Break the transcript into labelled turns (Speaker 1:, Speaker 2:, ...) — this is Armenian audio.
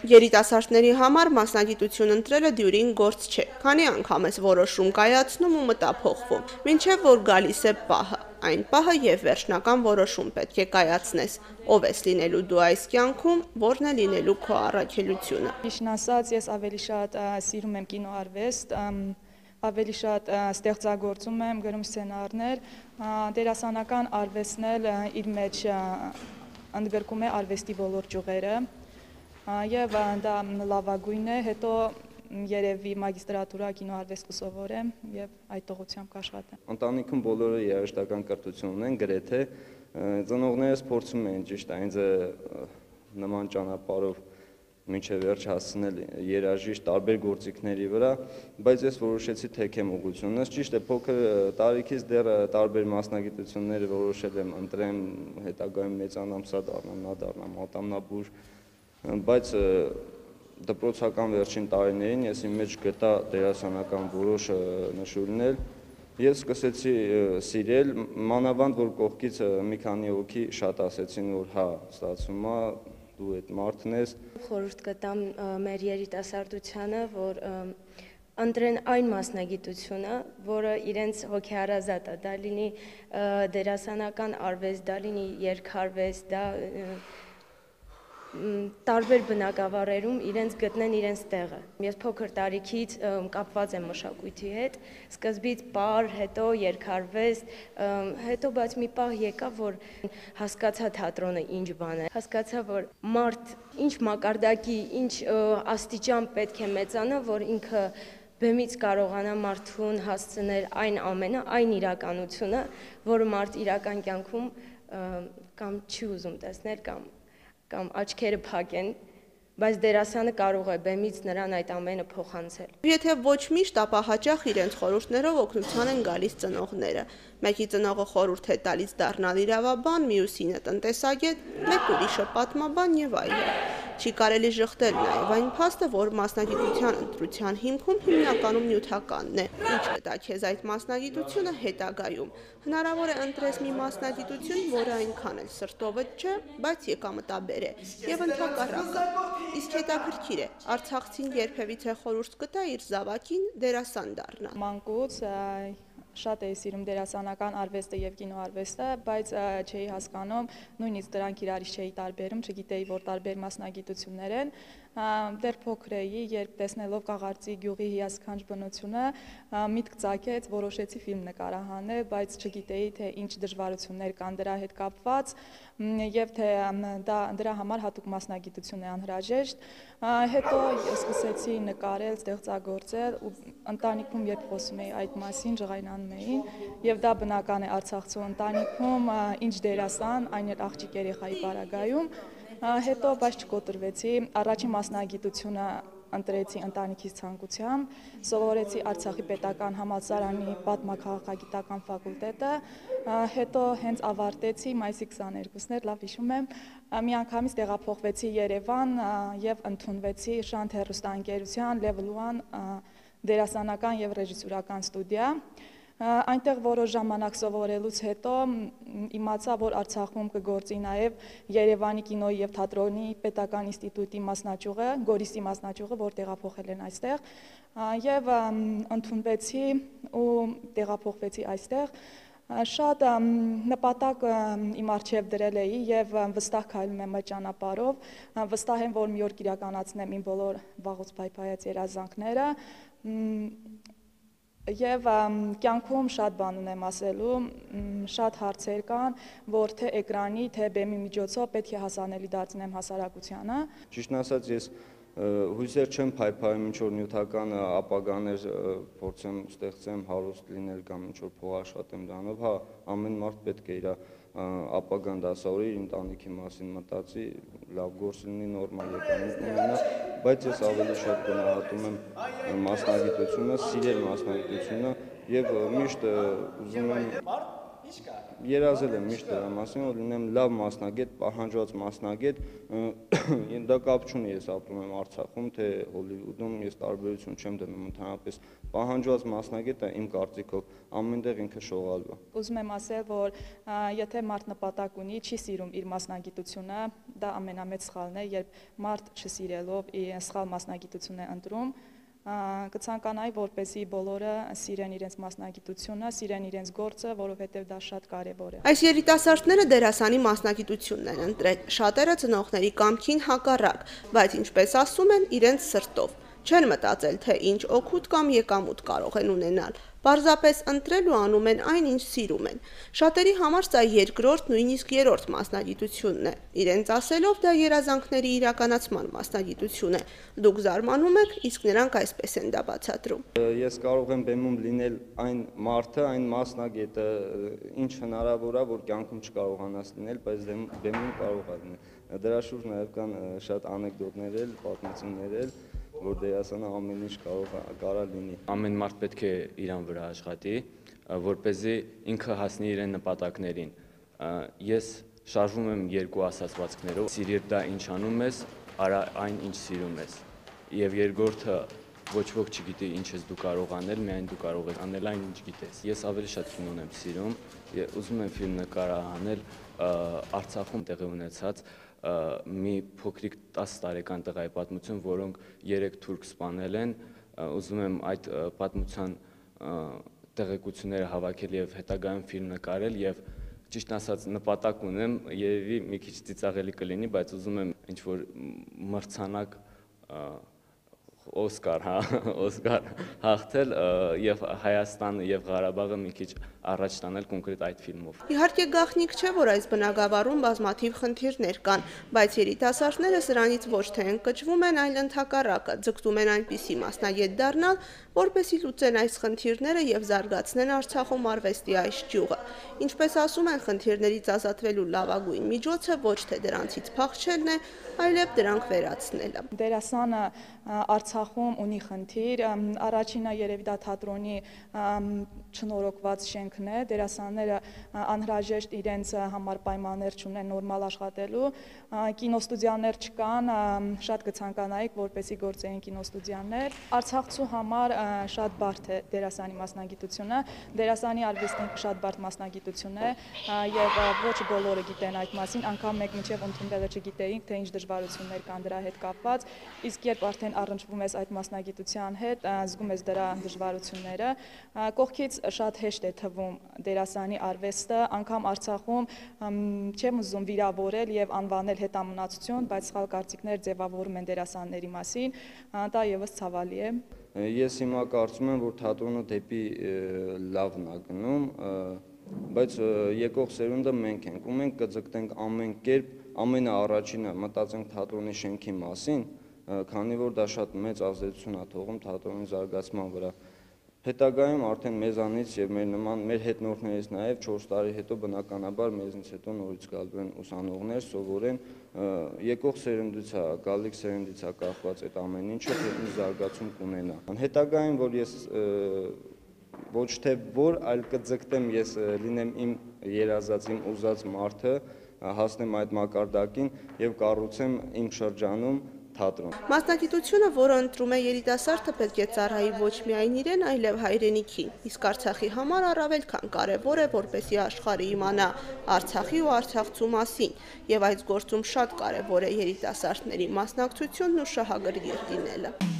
Speaker 1: Երիտասարդների համար մասնագիտություն ընտրելը դյուրին գործ չէ, քանի անգամ ես որոշում կայացնում ու մտափոխվում, մինչև որ գալիս է պահը, այն պահը և վերջնական որոշում պետք է կայացնես, ով ես լինելու դու այս կյանքում, որն է լինելու քո առաքելությունը։
Speaker 2: Ճիշտն ասած, ես ավելի շատ սիրում եմ կինոարվեստ, ավելի շատ ստեղծագործում եմ, գրում սցենարներ, դերասանական արվեստն էլ իր մեջ ընդգրկում է արվեստի ոլորտ ճյուղերը, եւ դա լավագույնն է, հետո երևի մագիստրատուրա կինոարվեստ կսովորեմ եւ այդ ուղղությամբ կաշխատեմ։
Speaker 3: Ընտանիքում բոլորը երաժշտական կրթություն ունեն, գրեթե ծնողներս փորձում են ճիշտ ինձ նման ճանապարհով մինչև վերջ հասցնել երաժիշտ տարբեր գործիքների վրա, բայց ես որոշեցի թեքեմ ուղղությունս, ճիշտ է, փոքր տարիքից դեռ տարբեր մասնագիտություններ որոշել եմ ընտրեմ, հետագայում մեծանամ, սա դառնամ, նա դառնամ, ատամնաբույր, բայց դպրոցական վերջին տարիներին ես իմ մեջ գտա դերասանական որոշ նշույլներ եւ սկսեցի սիրել, մանավանդ որ կողքից մի քանի հոգի շատ ասեցին, որ հա, ստացվում է դու այդ մարդն ես։
Speaker 4: Խորհուրդ կտամ մեր երիտասարդությանը, որ ընտրեն այն մասնագիտությունը, որը իրենց հոգեհարազատ է, դա լինի դերասանական արվեստ, դա լինի երգարվեստ, դա տարբեր բնակավարերում իրենց գտնեն իրենց տեղը։ Ես փոքր տարիքից կապված եմ մշակույթի հետ, սկզբից պար, հետո երգարվեստ, հետո բայց մի պահ եկավ, որ հասկացա թատրոնը ինչ բան է, հասկացա, որ մարդ ինչ մակարդակի, ինչ աստիճան պետք է մեծանա, որ ինքը բեմից կարողանա մարդուն հասցնել այն ամենը, այն իրականությունը, որը մարդ իրական կյանքում կամ չի ուզում տեսնել, կամ աչքերը փակեն, բայց դերասանը կարող է բեմից նրան այդ ամենը փոխանցել։
Speaker 1: Եթե ոչ միշտ, ապա հաճախ իրենց խորհուրդներով օգնության են գալիս ծնողները։ Մեկի ծնողը խորհուրդ է տալիս դառնալ իրավաբան, մյուսինը տնտեսագետ, մեկ ուրիշը պատմաբան եւ այլն։ Չի կարելի ժխտել նաև այն փաստը, որ մասնագիտության ընտրության հիմքում հիմնականում նյութականն է։ Ինչ կտա քեզ այդ մասնագիտությունը հետագայում։ Հնարավոր է ընտրես մի մասնագիտություն, որը այնքան էլ սրտովդ չէ, բայց եկամտաբեր է, եւ ընդհակառակը։ Իսկ հետաքրքիր է, արցախցին երբևիցե խորհուրդ կտա իր զավակին դերասան դառնալ։
Speaker 2: Մանկուց շատ էի սիրում դերասանական արվեստը եւ կինոարվեստը, բայց չէի հասկանում, նույնիսկ դրանք իրարից չէի տարբերում, չգիտեի, որ տարբեր մասնագիտություններ են։ Դեռ փոքր էի, երբ տեսնելով Կաղարծի գյուղի հիասքանչ բնությունը, միտք ծագեց, որոշեցի ֆիլմ նկարահանել, բայց չգիտեի, թե ինչ դժվարություններ կան դրա հետ կապված, եւ թե դրա համար հատուկ մասնագիտություն է անհրաժեշտ։ Հետո սկսեցի նկարել, ստեղծագործել ու ընտանիքում երբ խոսում էի այդ մասին, ջղայնանում էին, եւ դա բնական է Արցախցու ընտանիքում, ինչ դերասան, այն էլ աղջիկ երեխայի պարագայում, հետո բայց չկոտրվեցի, առաջին մասնագիտությունը ընտրեցի ընտանիքիս ցանկությամբ, սովորեցի Արցախի պետական համալսարանի պատմաքաղաքագիտական ֆակուլտետը, հետո հենց ավարտեցի մայիսի 22-ն էր, լավ հիշում եմ, միանգամից տեղափոխվեցի Երևան եւ ընդունվեցի Շանթ հեռուստաընկերության Level 1 դերասանական եւ ռեժիսուրական ստուդիա։ Այնտեղ որոշ ժամանակ սովորելուց հետո իմացա, որ Արցախում կգործի նաև Երևանի կինոյի եւ թատրոնի պետական ինստիտուտի մասնաճյուղը, Գորիսի մասնաճյուղը, որ տեղափոխել են այստեղ, եւ ընդունվեցի ու տեղափոխվեցի այստեղ։ Շատ նպատակ իմ առջև դրել էի եւ վստահ քայլում եմ այդ ճանապարհով, վստահ եմ, որ մի օր կիրականացնեմ իմ բոլոր վաղուց փայփայած երազանքները։ Եվ կյանքում շատ բան ունեմ ասելու, շատ հարցեր կան, որ թե էկրանի, թե բեմի միջոցով պետք է հասանելի դարձնեմ հասարակությանը։
Speaker 3: Ճիշտն ասած, ես հույսեր չեմ փայփայում ինչ-որ նյութական ապագաներ փորձեմ ստեղծեմ, հարուստ լինել կամ ինչ-որ փող աշխատեմ դրանով, հա, ամեն մարդ պետք է իր ապագան դասավորի, իր ընտանիքի մասին մտածի, լավ գործ լինի, նորմալ եկամուտ ունենա, բայց ես ավելի շատ գնահատում եմ մասնագիտությունը, սիրել մասնագիտությունը եւ միշտ ուզում եմ երազել եմ միշտ դրա մասին, որ լինեմ լավ մասնագետ, պահանջված մասնագետ, դա կապ չունի, ես ապրում եմ Արցախում, թե Հոլիվուդում, ես տարբերություն չեմ դնում, ընդհանրապես պահանջված մասնագետը իմ կարծիքով ամենտեղ ինքը շողալու է։
Speaker 2: Ուզում եմ ասել, որ եթե մարդ նպատակ ունի, չի սիրում իր մասնագիտությունը, դա ամենամեծ սխալն է, երբ մարդ չսիրելով սխալ մասնագիտություն է ընտրում, կցանկանայի, որպեսզի բոլորը սիրեն իրենց մասնագիտությունը, սիրեն իրենց գործը, որովհետև դա շատ կարևոր է։
Speaker 1: Այս երիտասարդները դերասանի մասնագիտությունն են ընտրել, շատերը ծնողների կամքին հակառակ, բայց ինչպես ասում են, իրենց սրտով։ Չեն մտածել, թե ինչ օգուտ կամ եկամուտ կարող են ունենալ, պարզապես ընտրել ու անում են այն, ինչ սիրում են։ Շատերի համար սա երկրորդ, նույնիսկ երրորդ մասնագիտությունն է։ Իրենց ասելով, դա երազանքների իրականացման մասնագիտություն է։ Դուք զարմանում եք, իսկ նրանք այսպես են դա բացատրում։
Speaker 3: Ես կարող եմ բեմում լինել այն մարդը, այն մասնագետը, ինչ հնարավոր է, որ կյանքում չկարողանաս լինել, բայց բեմում կարող է լինել։ Դրա շուրջ նաև կան շատ անեկդոտներ էլ, պատմություններ էլ, որ դերասանը ամեն ինչ կարա լինի։
Speaker 5: Ամեն մարդ պետք է իրան վրա աշխատի, որպեսզի ինքը հասնի իրեն նպատակներին։ Ես շարժվում եմ երկու ասացվածքներով՝ սիրիր դա ինչ անում ես, արա այն ինչ սիրում ես։ Եվ երկրորդը ոչ ոք չգիտի ինչ ես դու կարող անել, միայն դու կարող ես անել այն ինչ գիտես։ Ես ավելի շատ կինոն եմ սիրում, ուզում եմ ֆիլմ նկարահանել Արցախում տեղի ունեցած մի փոքրիկ 10 տարեկան տղայի պատմություն, որոնք 3 թուրք սպանել են, ուզում եմ այդ պատմության տեղեկությունները հավաքել եւ հետագայում ֆիլմ նկարել եւ ճիշտ ասած նպատակ ունեմ, երևի մի քիչ ծիծաղելի կլինի, բայց ուզում եմ ինչ որ մրցանակ Օսկար հաղթել եւ Հայաստանը եւ Ղարաբաղը մի քիչ առաջ տանել կոնկրետ այդ ֆիլմով։
Speaker 1: Իհարկե գաղտնիք չէ, որ այս բնագավառում բազմաթիվ խնդիրներ կան, բայց երիտասարդները սրանից ոչ թե ընկճվում են, այլ ընդհակառակը ձգտում են այնպիսի մասնագետ դառնալ, որպեսզի լուծեն այս խնդիրները եւ զարգացնեն Արցախում արվեստի այս ճյուղը։ Ինչպես ասում են, խնդիրներից ազատվելու լավագույն միջոցը ոչ թե դրանցից փախչելն է, այլև դրանք վերացնելը։
Speaker 2: Դերասանը Արցախում ունի խնդիր, առաջինը երևի դա թատրոնի չնորոգված շենքն է, դերասանները անհրաժեշտ իրենց համար պայմաններ չունեն նորմալ աշխատելու, կինոստուդիաներ չկան, շատ կցանկանայիք, որպեսզի գործեին կինոստուդիաներ։ Արցախցու համար շատ բարդ է դերասանի մասնագիտությունը, դերասանի արվեստին շատ բարդ մասնագիտություն է եւ ոչ բոլորը գիտեն այդ մասին, անգամ մեկ մինչեւ ընդունելը չգիտեինք, թե ինչ դժվարություններ կան դրա հետ կապված, իսկ երբ արդեն առնչվում ես այդ մասնագիտության հետ, զգում ես դրա դժվարությունները։ Կողքից շատ հեշտ է թվում դերասանի արվեստը, անգամ Արցախում չեմ ուզում վիրավորել եւ անվանել հետամնացություն, բայց սխալ կարծիքներ ձևավորում են դերասանների մասին, դա եւս ցավալի է։
Speaker 3: Ես հիմա կարծում եմ, որ թատրոնը դեպի լավն է գնում, բայց եկող սերունդը մենք ենք, ու մենք կձգտենք ամեն կերպ, ամենաառաջինը մտածենք թատրոնի շենքի մասին, քանի որ դա շատ մեծ ազդեցություն է թողում թատրոնի զարգացման վրա։ Հետագայում արդեն մեզանից եւ մեր նման մեր հետնորդներից նաեւ 4 տարի հետո բնականաբար մեզնից հետո նորից գալու են ուսանողներ, սովորեն, եկող սերնդից է, գալիք սերնդից է կախված այդ ամեն ինչը, թե ինչ զարգացում կունենա։ Հետագայում, որ ես ոչ թե որ, այլ կձգտեմ ես լինեմ իմ երազած, իմ ուզած մարդը, հասնեմ այդ մակարդակին եւ կառուցեմ իմ շրջանում թատրոն։
Speaker 1: Մասնագիտությունը, որը ընտրում է երիտասարդը, պետք է ծառայի ոչ միայն իրեն, այլև հայրենիքին։ Իսկ Արցախի համար առավել քան կարևոր է, որպեսզի աշխարհը իմանա Արցախի ու արցախցու մասին, եւ այս գործում շատ կարևոր է երիտասարդների մասնակցությունն ու շահագրգիռ լինելը։